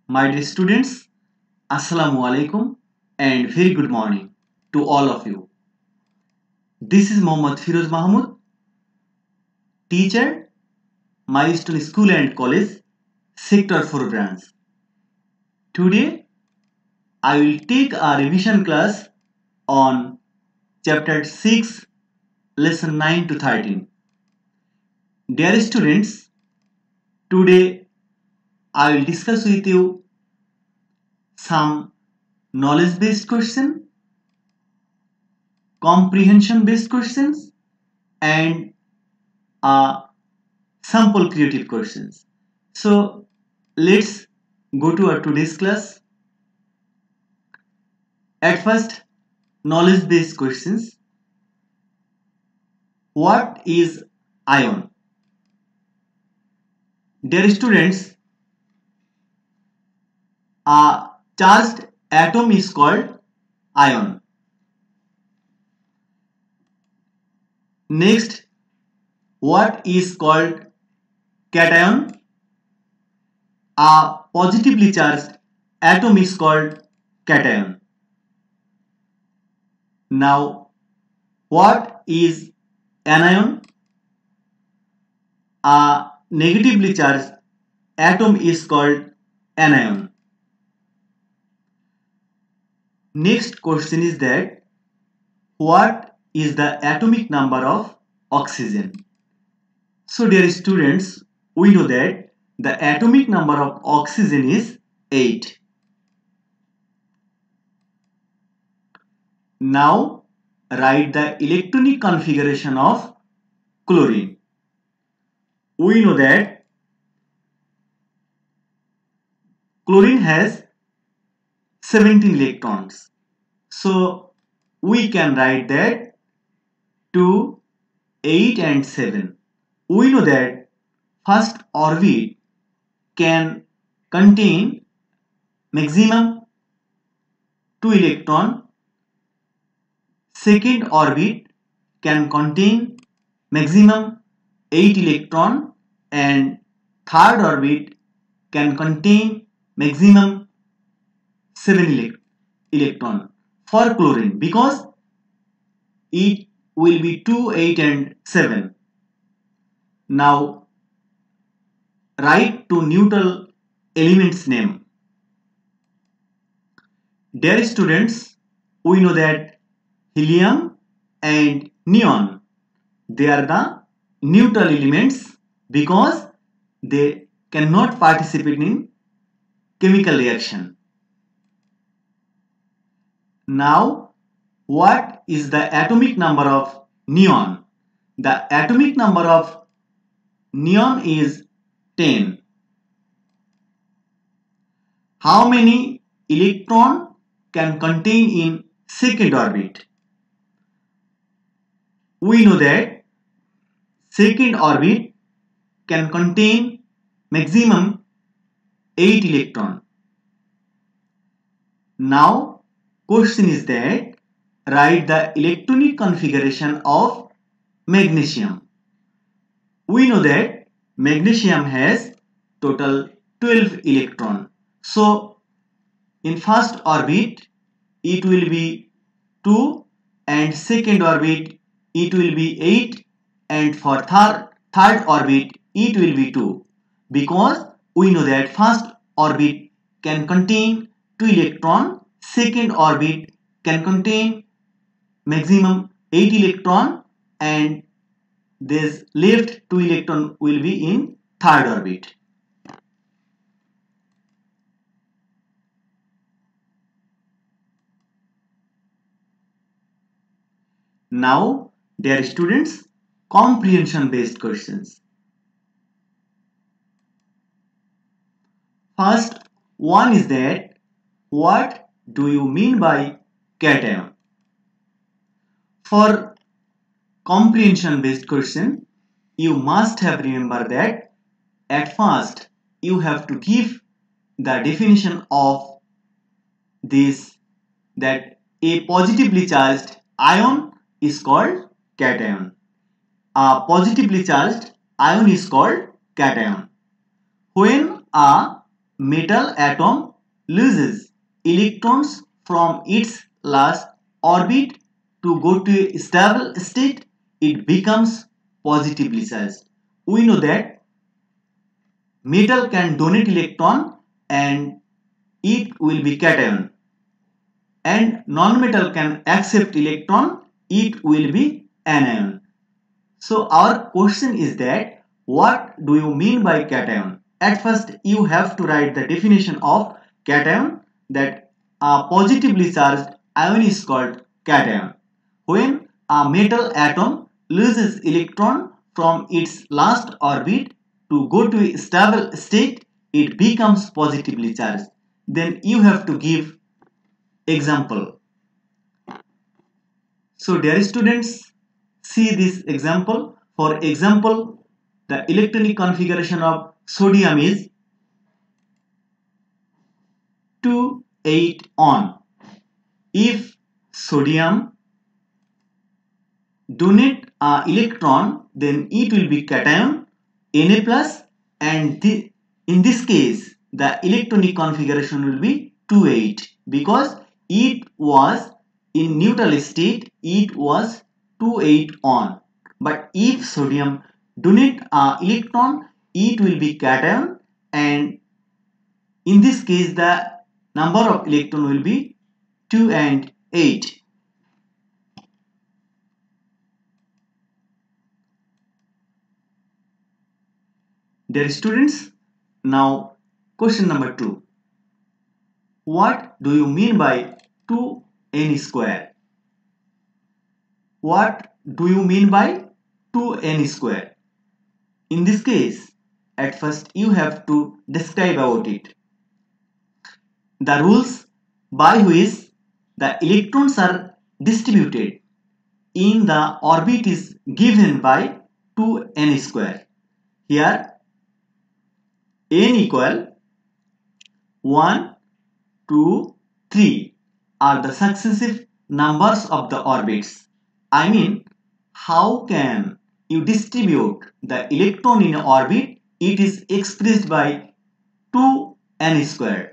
My dear students, Assalamu alaikum and very good morning to all of you. This is Mohammad Firoz Mahmud, teacher, Milestone School and College, Sector 4 branch. Today, I will take a revision class on Chapter 6, Lesson 9 to 13. Dear students, today I will discuss with you some knowledge-based question, comprehension-based questions, and sample creative questions. So let's go to our today's class. At first, knowledge-based questions. What is ion? Dear students, a charged atom is called ion. Next, what is called cation? A positively charged atom is called cation. Now, what is anion? A negatively charged atom is called anion. Next question is that what is the atomic number of oxygen? So dear students, we know that the atomic number of oxygen is 8. Now write the electronic configuration of chlorine. We know that chlorine has 17 electrons. So we can write that 2, 8 and 7. We know that first orbit can contain maximum 2 electron, second orbit can contain maximum 8 electron, and third orbit can contain maximum 7 electron for chlorine, because it will be 2, 8 and 7. Now write to neutral elements name. Dear students, we know that helium and neon, they are the neutral elements because they cannot participate in chemical reaction. Now, what is the atomic number of neon? The atomic number of neon is 10. How many electron can contain in second orbit? We know that second orbit can contain maximum 8 electron. Now question is that write the electronic configuration of magnesium. We know that magnesium has total 12 electron. So in first orbit it will be 2, and second orbit it will be 8, and for third orbit it will be 2, because we know that first orbit can contain 2 electron, second orbit can contain maximum 8 electron, and this left 2 electron will be in third orbit. Now, dear students, comprehension based questions. First one is that what do you mean by cation? For comprehension based question, you must have remembered that at first you have to give the definition of this, that a positively charged ion is called cation. A positively charged ion is called cation. When a metal atom loses electrons from its last orbit to go to a stable state, it becomes positively charged. We know that metal can donate electron and it will be cation, and non-metal can accept electron, it will be anion. So our question is that what do you mean by cation? At first you have to write the definition of cation, that a positively charged ion is called cation. When a metal atom loses electron from its last orbit to go to a stable state, it becomes positively charged. Then you have to give example. So dear students, see this example. For example, the electronic configuration of sodium is 2,8 on. If sodium donate an electron, then it will be cation Na plus, and in this case the electronic configuration will be 2,8 because it was in neutral state, it was 2,8 on. But if sodium donate an electron, it will be cation, and in this case the number of electron will be 2 and 8. Dear students, now question number 2. What do you mean by 2n square? What do you mean by 2n square? In this case, at first you have to describe about it. The rules by which the electrons are distributed in the orbit is given by 2n square. Here n equal 1, 2, 3 are the successive numbers of the orbits. I mean, how can you distribute the electron in orbit? It is expressed by 2n squared.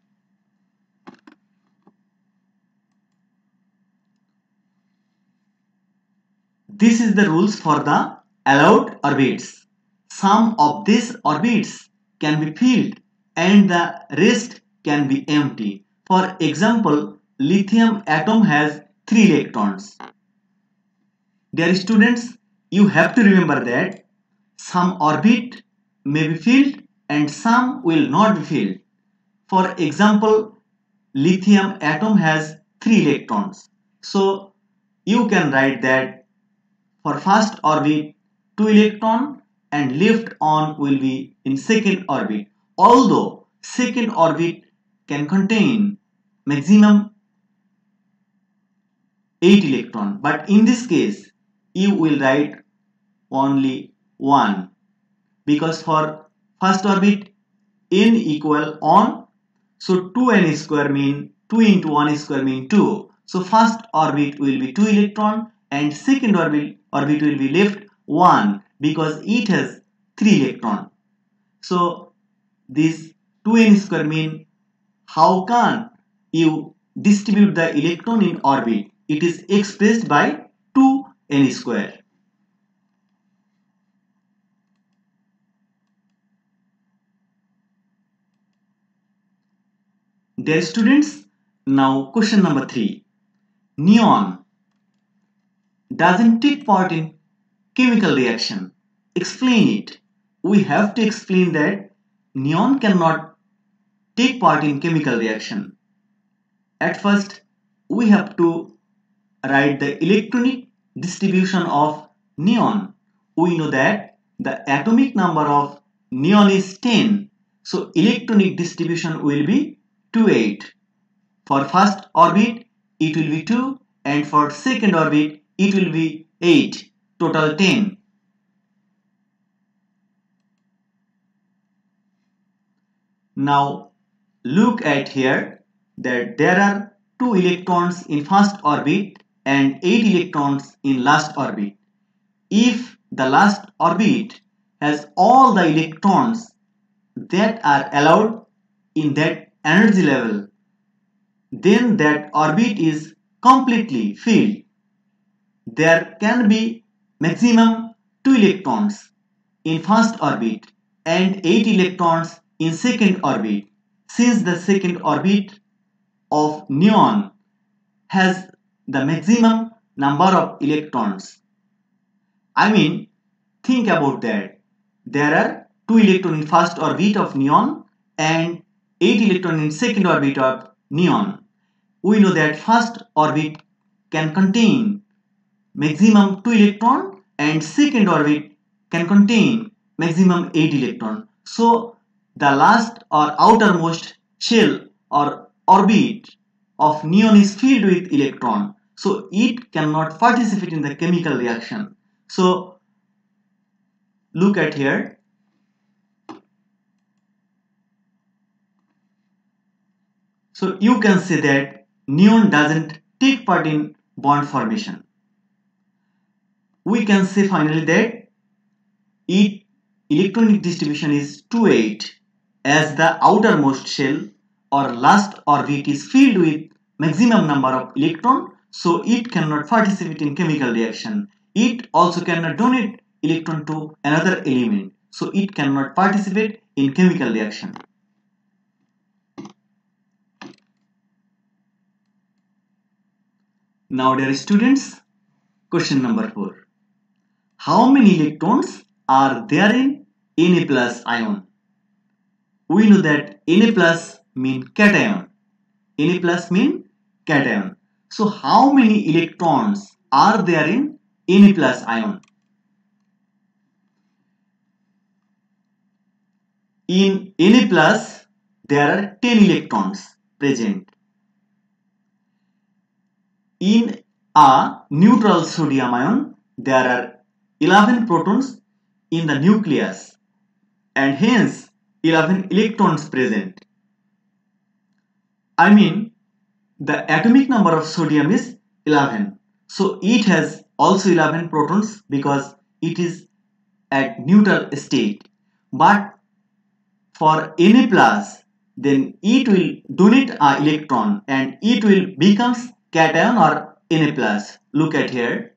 This is the rules for the allowed orbits. Some of these orbits can be filled and the rest can be empty. For example, lithium atom has 3 electrons. Dear students, you have to remember that some orbit may be filled and some will not be filled. For example, lithium atom has 3 electrons. So you can write that for first orbit 2 electron and left on will be in second orbit. Although second orbit can contain maximum 8 electron, but in this case you will write only 1 because for first orbit n equal on, so 2n square mean 2 into 1 square mean 2. So first orbit will be 2 electron and second orbit will be left 1 because it has 3 electron. So this 2n square mean how can you distribute the electron in orbit? It is expressed by 2n square. Dear students, now question number 3. Neon doesn't take part in chemical reaction. Explain it. We have to explain that neon cannot take part in chemical reaction. At first, we have to write the electronic distribution of neon. We know that the atomic number of neon is 10. So electronic distribution will be 2,8. For first orbit, it will be 2, and for second orbit, it will be 8. Total 10. Now look at here that there are 2 electrons in first orbit and 8 electrons in last orbit. If the last orbit has all the electrons that are allowed, in that energy level, then that orbit is completely filled. There can be maximum 2 electrons in first orbit and 8 electrons in second orbit, since the second orbit of neon has the maximum number of electrons. I mean, think about that. There are 2 electrons in first orbit of neon and 8 electrons in second orbit of neon. We know that first orbit can contain maximum 2 electron and second orbit can contain maximum 8 electron. So the last or outermost shell or orbit of neon is filled with electron. So it cannot participate in the chemical reaction. So look at here. So you can say that neon doesn't take part in bond formation. We can say finally that its electronic distribution is 2-8 as the outermost shell or last orbit is filled with maximum number of electron, so it cannot participate in chemical reaction. It also cannot donate electron to another element, so it cannot participate in chemical reaction. Now dear students, question number 4. How many electrons are there in Na plus ion? We know that Na plus mean cation. Na plus mean cation. So how many electrons are there in Na plus ion? In Na plus there are 10 electrons present. In a neutral sodium ion there are 11 protons in the nucleus and hence 11 electrons present. I mean, the atomic number of sodium is 11. So it has also 11 protons because it is at neutral state. But for Na plus, then it will donate an electron and it will becomes cation or Na plus. Look at here.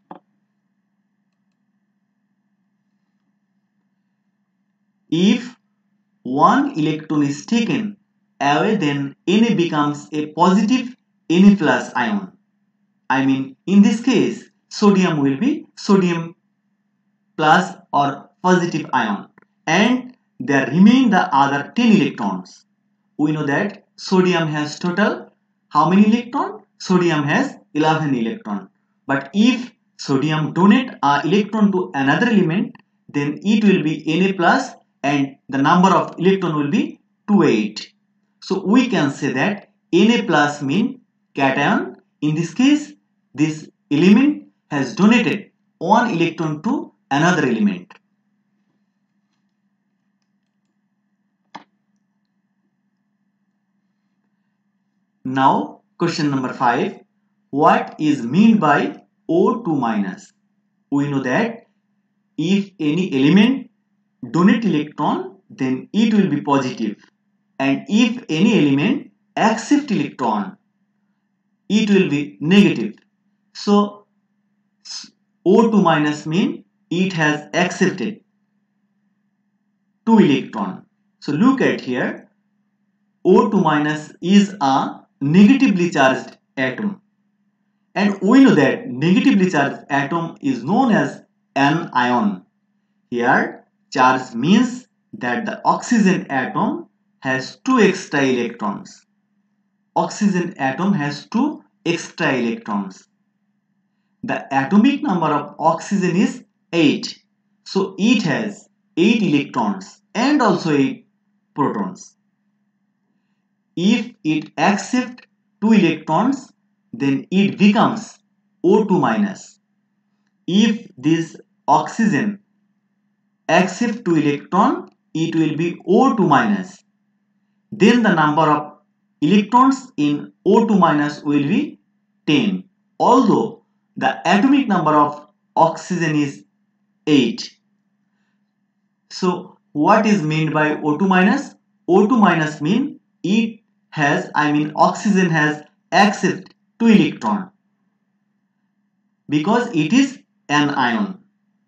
If one electron is taken away, then Na becomes a positive Na plus ion. I mean, in this case, sodium will be sodium plus or positive ion, and there remain the other 10 electrons. We know that sodium has total how many electrons? Sodium has 11 electrons. But if sodium donate an electron to another element, then it will be Na plus and the number of electron will be 2-8. So we can say that Na plus mean cation. In this case, this element has donated one electron to another element. Now question number 5. What is meant by O2 minus? We know that if any element donate electron, then it will be positive, and if any element accept electron, it will be negative. So O2 minus mean it has accepted 2 electron. So look at here, O2 minus is a negatively charged atom, and we know that negatively charged atom is known as an ion. Here charge means that the oxygen atom has 2 extra electrons. Oxygen atom has 2 extra electrons. The atomic number of oxygen is 8. So it has 8 electrons and also 8 protons. If it accepts 2 electrons, then it becomes O2 minus. If this oxygen accepts 2 electrons, it will be O2 minus. Then the number of electrons in O2 minus will be 10. Although the atomic number of oxygen is 8. So what is meant by O2 minus? O2 minus mean it has, oxygen has except 2 electron because it is an ion.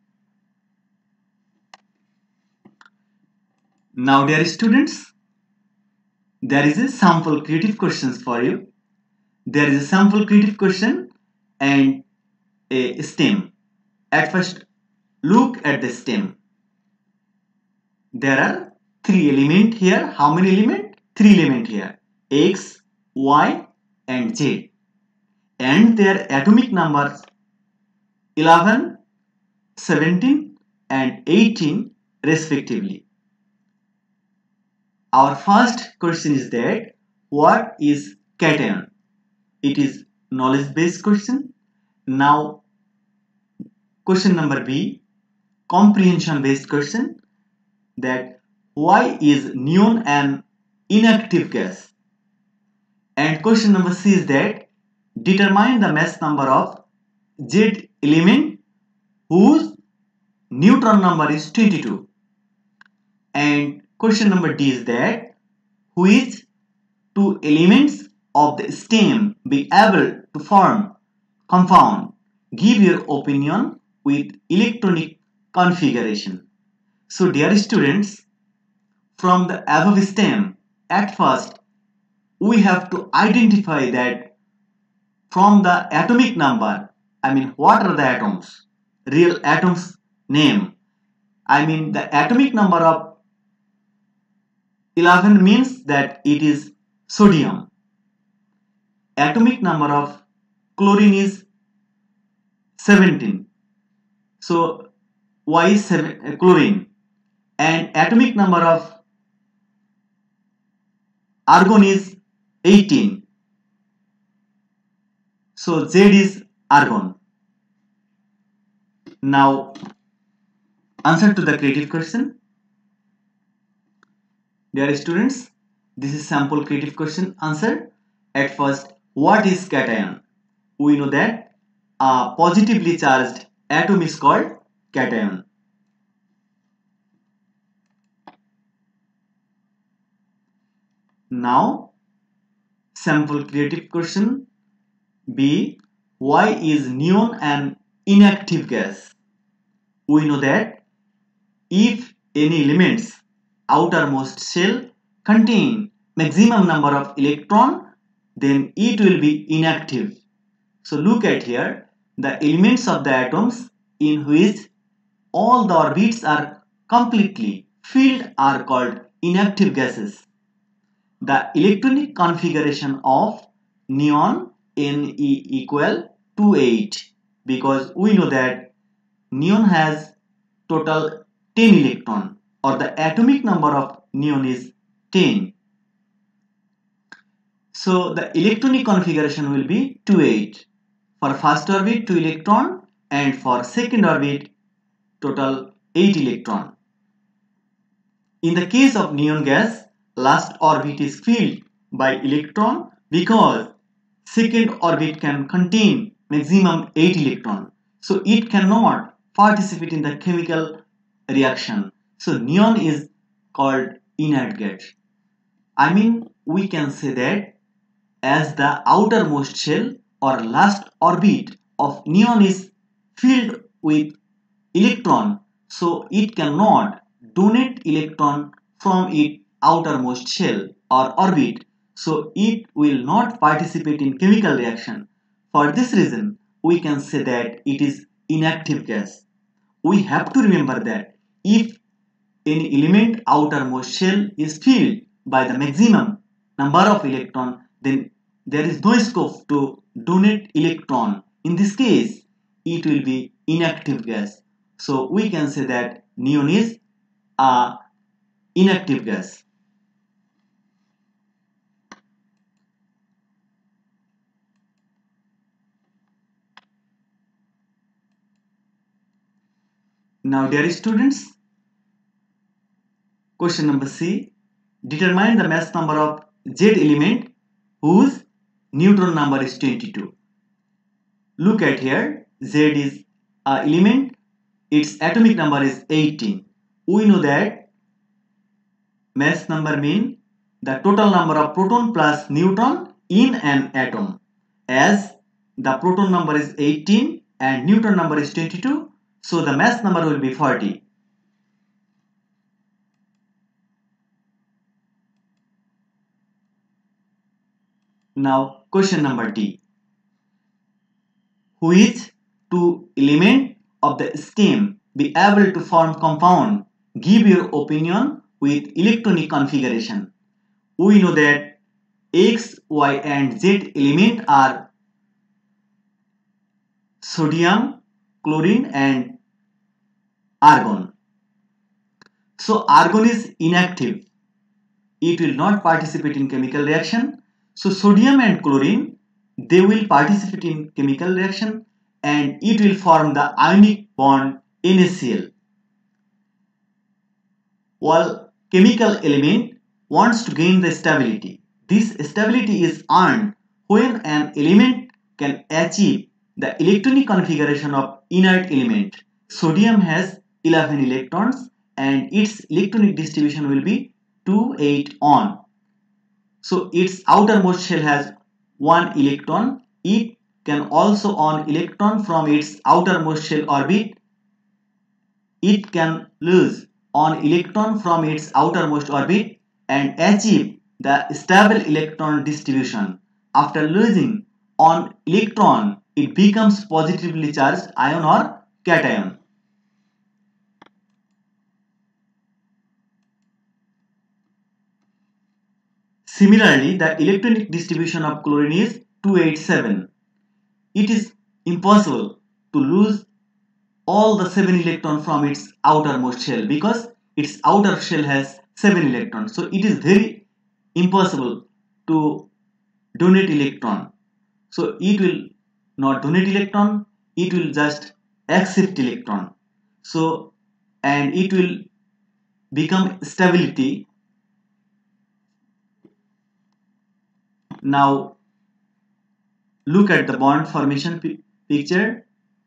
Now dear students, there is a sample creative questions for you. There is a sample creative question and a stem. At first, look at the stem. There are 3 elements here. How many elements? 3 elements here. X, Y and Z. And their atomic numbers 11, 17 and 18 respectively. Our first question is that what is cation? It is knowledge based question. Now question number B, comprehension based question, that why is neon an inactive gas? And question number C is that determine the mass number of Z element whose neutron number is 22. And question number D is that which 2 elements of the stem be able to form compound? Give your opinion with electronic configuration. So dear students, from the above stem, at first we have to identify that from the atomic number, what are the atoms? Real atoms name. The atomic number of 11 means that it is sodium. Atomic number of chlorine is 17. So Y is chlorine. And atomic number of argon is 18. So Z is argon. Now answer to the creative question. Dear students, this is sample creative question answer. At first, what is cation? We know that a positively charged atom is called cation. Now, sample creative question B, why is neon an inactive gas? We know that if any element's outermost shell contain maximum number of electron, then it will be inactive. So look at here, the elements of the atoms in which all the orbits are completely filled are called inactive gases. The electronic configuration of neon Ne equal to 8, because we know that neon has total 10 electron, or the atomic number of neon is 10. So the electronic configuration will be 2,8. For first orbit 2 electron and for second orbit total 8 electron. In the case of neon gas, last orbit is filled by electron because second orbit can contain maximum 8 electron. So it cannot participate in the chemical reaction. So neon is called inert gas. We can say that as the outermost shell or last orbit of neon is filled with electron, so it cannot donate electron from its outermost shell or orbit, so it will not participate in chemical reaction. For this reason, we can say that it is inactive gas. We have to remember that if any element outermost shell is filled by the maximum number of electron, then there is no scope to donate electron. In this case, it will be inactive gas. So we can say that neon is a inactive gas. Now dear students, question number C, determine the mass number of Z element whose neutron number is 22. Look at here, Z is an element, its atomic number is 18. We know that Mass number mean the total number of proton plus neutron in an atom. As the proton number is 18 and neutron number is 22, so the mass number will be 40. Now question number D. Which two elements of the stem be able to form compound? Give your opinion with electronic configuration. We know that X, Y and Z element are sodium, chlorine and argon. So argon is inactive. It will not participate in chemical reaction. So sodium and chlorine, they will participate in chemical reaction and it will form the ionic bond NaCl. While chemical element wants to gain the stability. This stability is earned when an element can achieve the electronic configuration of inert element. Sodium has 11 electrons and its electronic distribution will be 2, 8 on. So its outermost shell has 1 electron. It can also on electron from its outermost shell orbit. It can lose on electron from its outermost orbit and achieve the stable electron distribution. After losing on electron, it becomes positively charged ion or cation. Similarly, the electronic distribution of chlorine is 287. It is impossible to lose all the 7 electrons from its outermost shell because its outer shell has 7 electrons. So it is very impossible to donate electron. So it will not donate electron, it will just accept electron. So and it will become stability. Now look at the bond formation picture.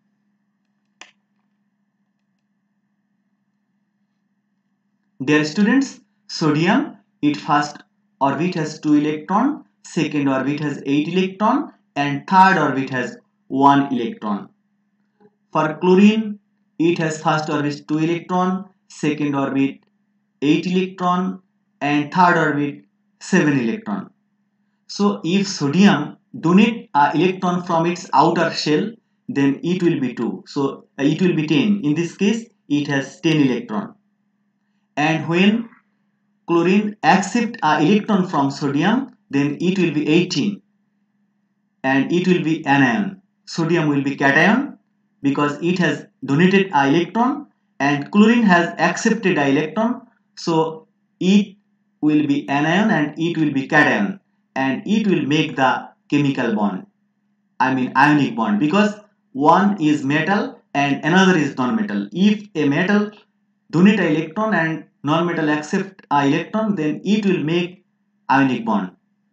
Dear students, sodium, its first orbit has 2 electron, second orbit has 8 electron and third orbit has 1 electron. For chlorine, it has first orbit 2 electron, second orbit 8 electron and third orbit 7 electron. So if sodium donate an electron from its outer shell, then it will be 2. So it will be 10. In this case, it has 10 electron. And when chlorine accept an electron from sodium, then it will be 18 and it will be anion. Sodium will be cation because it has donated an electron and chlorine has accepted an electron, so it will be anion and it will be cation and it will make the chemical bond, I mean ionic bond, because one is metal and another is non-metal. If a metal donate an electron and non-metal accept an electron, then it will make ionic bond.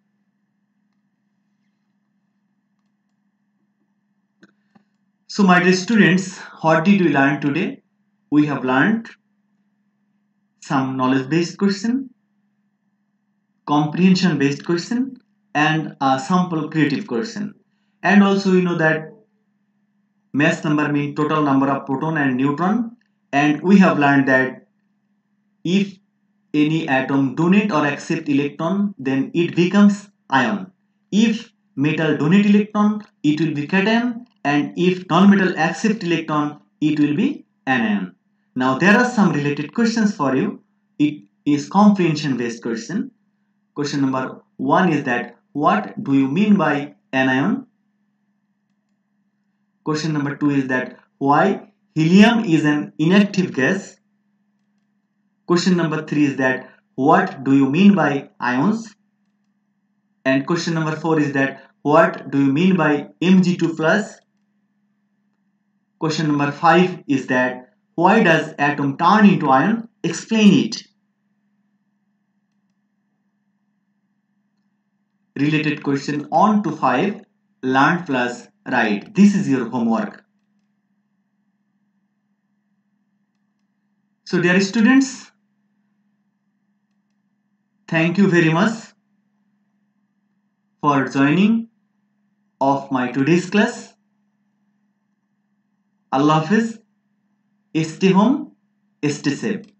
So my dear students, what did we learn today? We have learned some knowledge based question, comprehension based question and a sample creative question. And also you know that mass number means total number of proton and neutron, and we have learned that if any atom donate or accept electron, then it becomes ion. If metal donate electron, it will be cation, and if non-metal accept electron, it will be anion. Now there are some related questions for you. It is comprehension based question. Question number 1 is that what do you mean by anion? Question number 2 is that why helium is an inactive gas? Question number 3 is that what do you mean by ions? And question number 4 is that what do you mean by Mg2 plus? Question number 5 is that why does atom turn into ion? Explain it. Related question on to 5, learn plus write. This is your homework. So dear students, Thank you very much for joining of my today's class. Allah Hafiz. Stay home, stay safe.